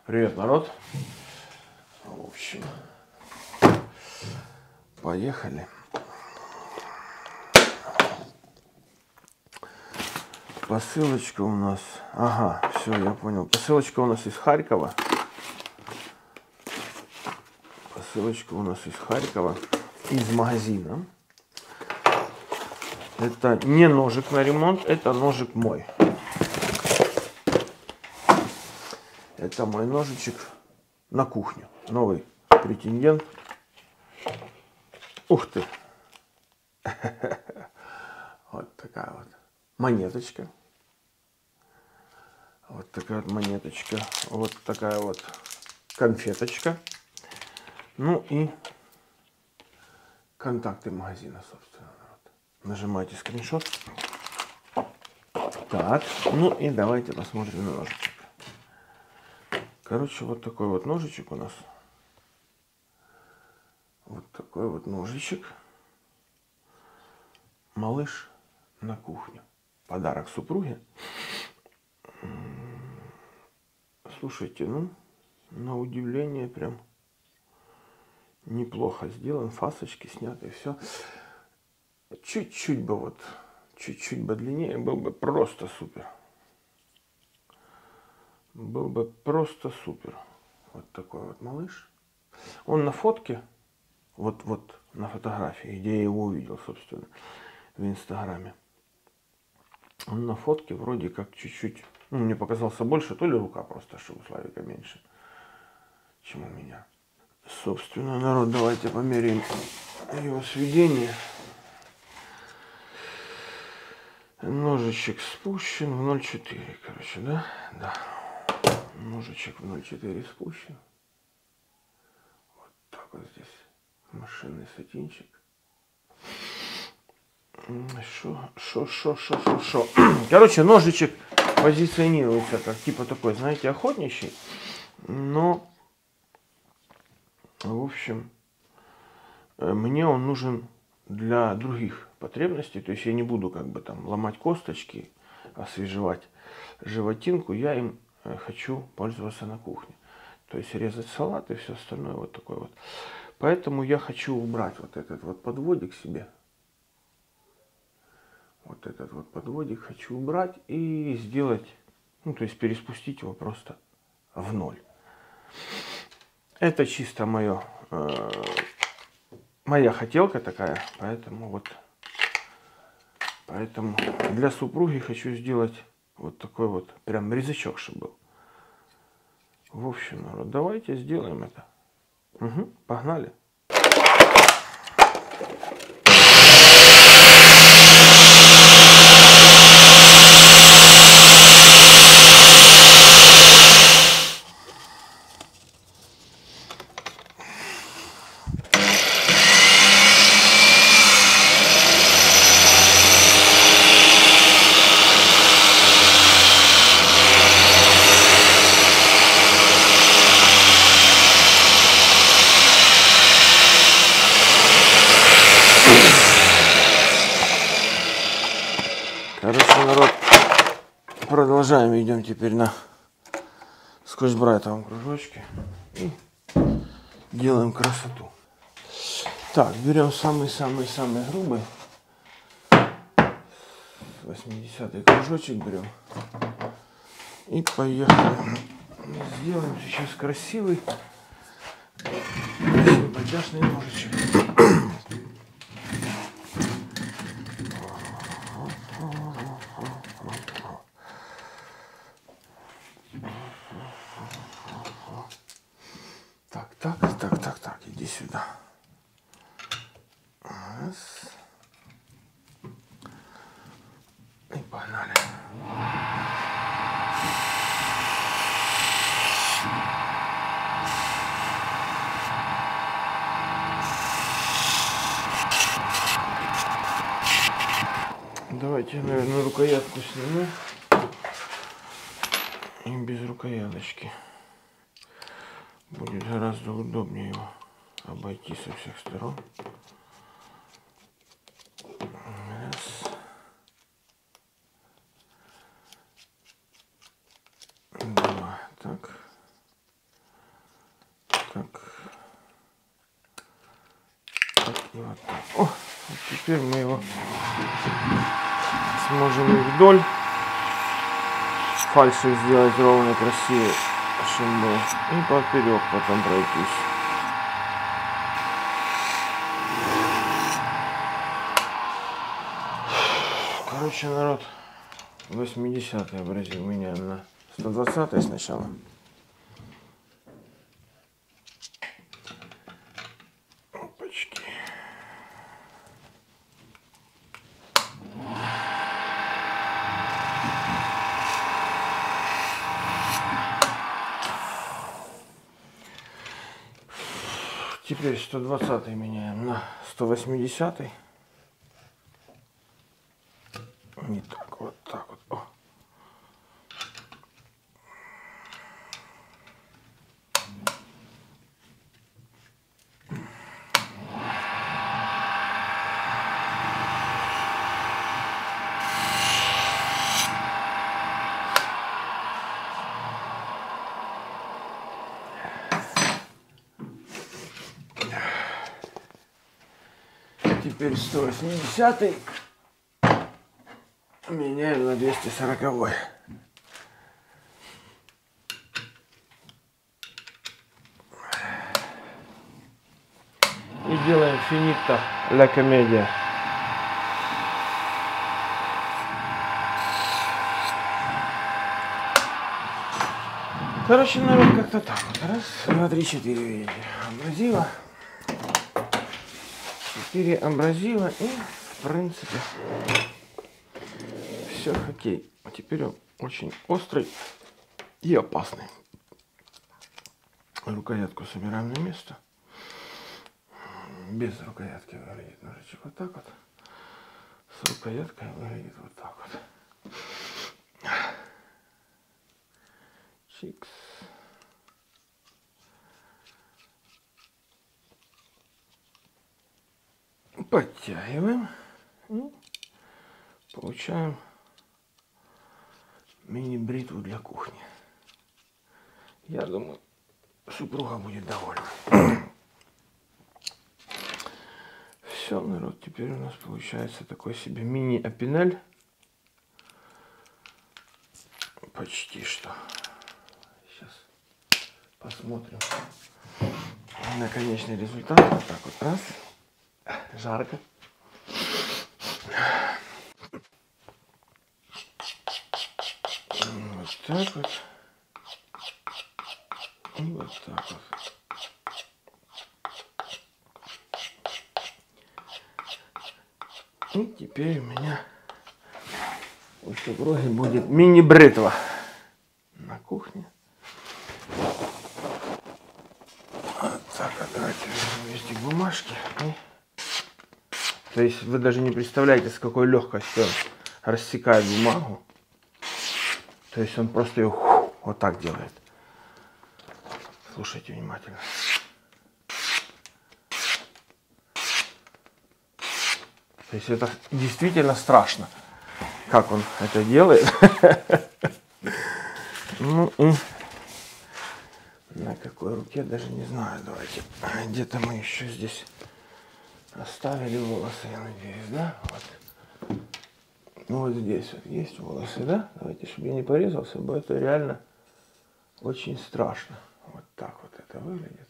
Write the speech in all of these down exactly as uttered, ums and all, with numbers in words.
Привет, народ. В общем, поехали. Посылочка у нас... Ага, все, я понял. Посылочка у нас из Харькова. Посылочка у нас из Харькова. Из магазина. Это не ножик на ремонт, это ножик мой. Это мой ножичек на кухню. Новый претендент. Ух ты! Вот такая вот монеточка. Вот такая вот монеточка. Вот такая вот конфеточка. Ну и контакты магазина, собственно. Вот. Нажимайте скриншот. Так, ну и давайте посмотрим на ножичек. Короче, вот такой вот ножичек у нас. Вот такой вот ножичек. Малыш на кухню. Подарок супруге. Слушайте, ну, на удивление прям неплохо сделан. Фасочки сняты, все. Чуть-чуть бы вот, чуть-чуть бы длиннее, был бы просто супер. Был бы просто супер. Вот такой вот малыш. Он на фотке, вот, вот на фотографии, где я его увидел, собственно, в Инстаграме. Он на фотке вроде как чуть-чуть, ну, мне показался больше, то ли рука просто, что у Славика меньше, чем у меня. Собственно, народ, давайте померяем его сведение. Ножичек спущен в ноль целых четыре, короче, да? Да. Ножичек в ноль целых четыре спущен. Вот так вот здесь машинный сатинчик. Шо, шо, шо, шо, шо, шо. Короче, ножичек позиционируется как типа такой, знаете, охотничий. Но, в общем, мне он нужен для других потребностей. То есть я не буду как бы там ломать косточки, освежевать животинку. Я им хочу пользоваться на кухне. То есть резать салат и все остальное вот такое вот. Поэтому я хочу убрать вот этот вот подводик себе. Вот этот вот подводик хочу убрать и сделать, ну то есть переспустить его просто в ноль. Это чисто мое, э, моя хотелка такая, поэтому вот, поэтому для супруги хочу сделать вот такой вот прям резачок, чтобы был. В общем, народ, давайте сделаем это. Угу, погнали. Короче, народ, продолжаем, идем теперь на скотч-брайтовом кружочке и делаем красоту. Так, берем самый-самый-самый грубый, восьмидесятый кружочек берем и поехали. Сделаем сейчас красивый, красивый подтяжный ножичек. Так, так, так, так, так, иди сюда. Раз. И погнали. Давайте, наверное, рукоятку сниму. И без рукояточки. Будет гораздо удобнее его обойти со всех сторон. Раз. Два. Так. так. Так и вот так. О, вот теперь мы его сможем и вдоль фальши сделать ровно, красивее, чтобы было. И поперек потом пройтись. Короче, народ, восьмидесятый абразив меняем на сто двадцатый сначала. Опачки. Теперь сто двадцатый меняем на сто восьмидесятый. Не так, вот так вот. О. Теперь сто восьмидесятый меняем на двести сороковой. И делаем финита ля комедия. Короче, народ, как-то так вот. Раз, два, три, четыре, видите. Абразива. Четыре абразива и, в принципе, все окей. А теперь он очень острый и опасный. Рукоятку собираем на место. Без рукоятки выглядит ножичек вот так вот. С рукояткой выглядит вот так вот. Чикс. Подтягиваем. И получаем мини-бритву для кухни. Я думаю, супруга будет довольна. Все, народ, теперь у нас получается такой себе мини-апинель. Почти что. Сейчас посмотрим на конечный результат. Вот так вот, раз. Жарко. Вот так вот. И вот так вот. И теперь у меня у супруги будет мини-бритва на кухне. Вот так вот, давайте возьмем листик бумажки. И... То есть вы даже не представляете, с какой легкостью он рассекает бумагу. То есть он просто ее фу, вот так делает. Слушайте внимательно. То есть это действительно страшно, как он это делает. Ну и на какой руке даже не знаю. Давайте. Где-то мы еще здесь оставили волосы, я надеюсь, да? Вот. Ну вот здесь вот есть волосы, да? Давайте, чтобы я не порезался, бо это реально очень страшно. Вот так вот это выглядит.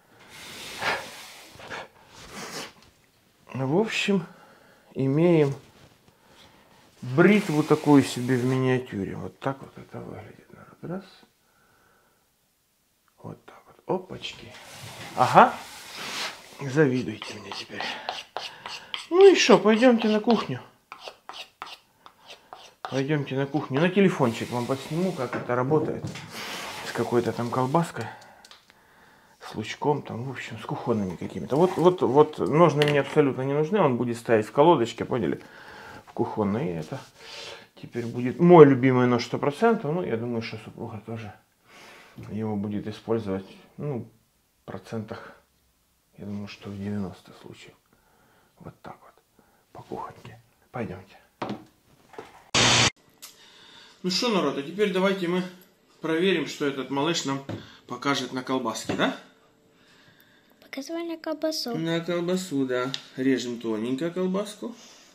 В общем, имеем бритву такую себе в миниатюре. Вот так вот это выглядит. Раз. Вот так вот. Опачки. Ага. Завидуйте мне теперь. Ну и что, пойдемте на кухню. Пойдемте на кухню. На телефончик вам подсниму, как это работает. С какой-то там колбаской. С лучком, там, в общем, с кухонными какими-то. Вот, вот, вот ножны мне абсолютно не нужны. Он будет стоять в колодочке, поняли? В кухонной. И это теперь будет мой любимый нож сто процентов. Ну, я думаю, что супруга тоже его будет использовать, ну, в процентах, я думаю, что в девяноста случаев. Вот так вот. По кухоньке. Пойдемте. Ну что, народ, а теперь давайте мы проверим, что этот малыш нам покажет на колбаске, да? показывай на колбасу. На колбасу, да. Режем тоненько колбаску.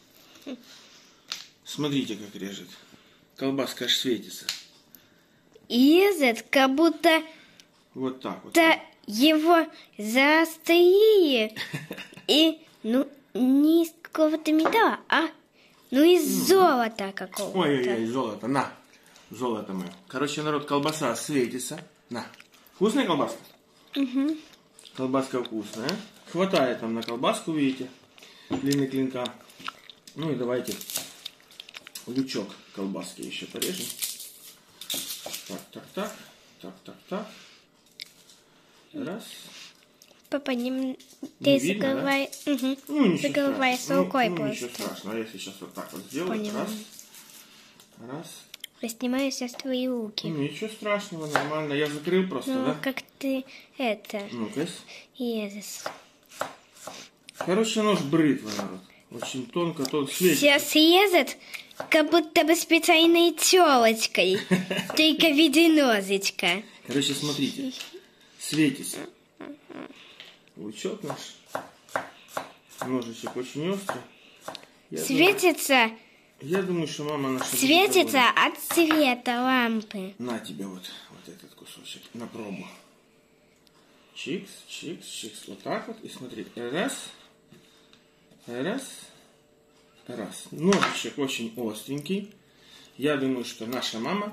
Смотрите, как режет. Колбаска аж светится. И этот, как будто Вот так вот. да, его заострили. И, ну, не из какого-то металла, а ну из золота какого-то. Ой-ой-ой, золото, на. Золото мое. Короче, народ, колбаса светится. На. Вкусная колбаска? Угу. Колбаска вкусная. Хватает нам на колбаску, видите, длины клинка. Ну и давайте лучок колбаски еще порежем. Так, так, так. Так, так, так. Раз. Папа, не, Не ты видно, закрывай, да? угу. Ну, ничего закрывай с страшного. рукой ну, ну, ничего просто. страшного. Я сейчас вот так вот сделаю. Поняла. Раз. Раз. Я снимаю сейчас твои руки. Ну, ничего страшного, нормально. Я закрыл просто, Ну, да? как ты это, Ну-ка. езис. Короче, нож бритва, народ. Очень тонко, тонко светит. Сейчас резать, как будто бы специальной телочкой, только в виде нозочка. Короче, смотрите. Светится. Лучок наш. Ножичек очень острый. Я Светится, думаю, я думаю, что мама наша... будет светится довольна. от цвета лампы. На тебе вот, вот этот кусочек на пробу. Чикс, чикс, чикс. Вот так вот. И смотри. Раз. Раз. Раз. Ножичек очень остренький. Я думаю, что наша мама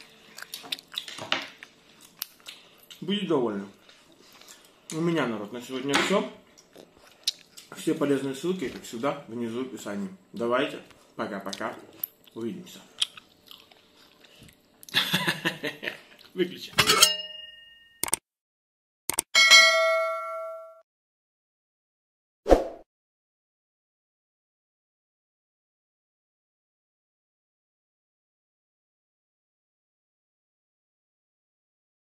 будет довольна. У меня, народ, на сегодня все. Все полезные ссылки, как всегда, внизу в описании. Давайте. Пока-пока. Увидимся. Выключи.